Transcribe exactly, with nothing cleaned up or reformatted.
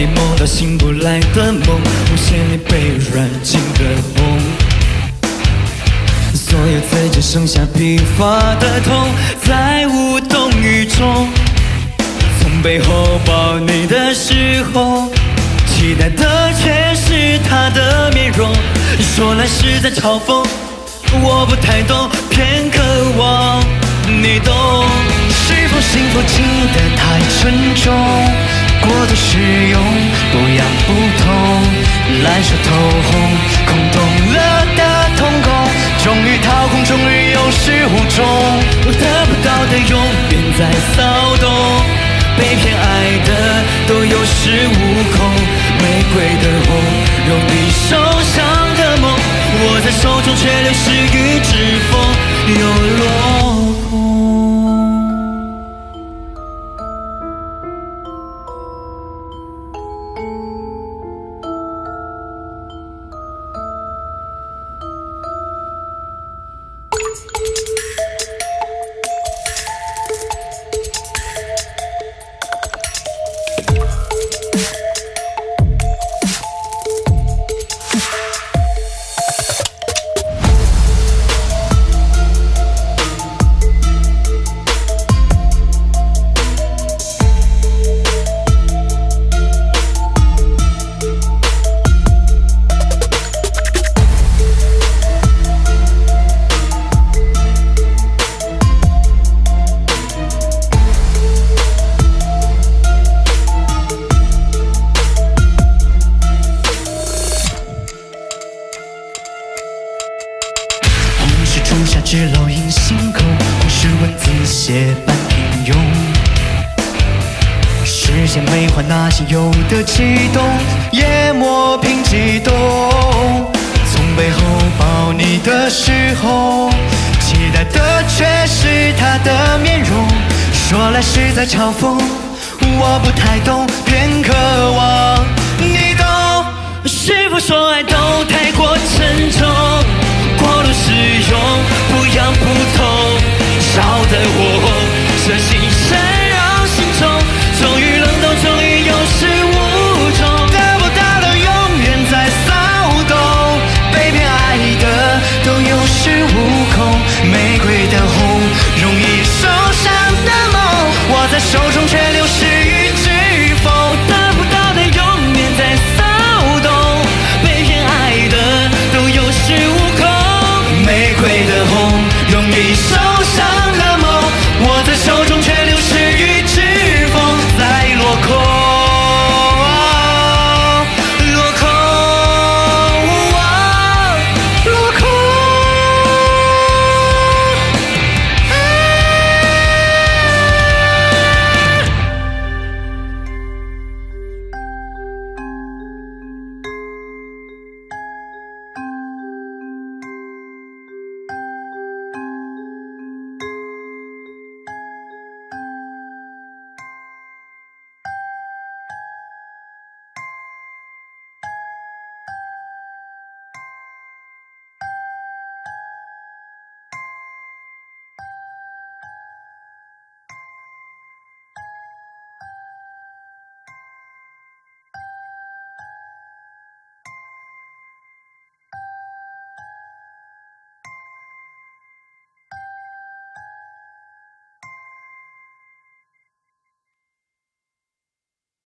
你梦到醒不来的梦，无限你被软禁的梦。所有字只剩下疲乏的痛，在无动于衷。从背后抱你的时候，期待的却是他的面容。说来是在嘲讽，我不太懂，偏渴望你懂。是否幸福轻得太沉重，过度使用不痒不痛，烂熟透红，空洞了的瞳孔，终于掏空，终于有始无终。得不到的永远在骚动，被骗爱的都有恃无恐。玫瑰的红，容易受伤的梦，握在手中却流失于指缝，又落空。朱砂痣烙印心口，红是文字写般平庸。实现美化那些有的悸动，也磨平激动。从背后抱你的时候，期待的却是他的面容。说来是在嘲讽，我不太懂，偏渴望你懂。是否说爱都太过沉重？过度使用，不痒不痛，烧得我这心深入心中，终于冷冻，终于有始无终。得不到的永远在骚动，被骗爱的都有恃无恐。玫瑰的红，容易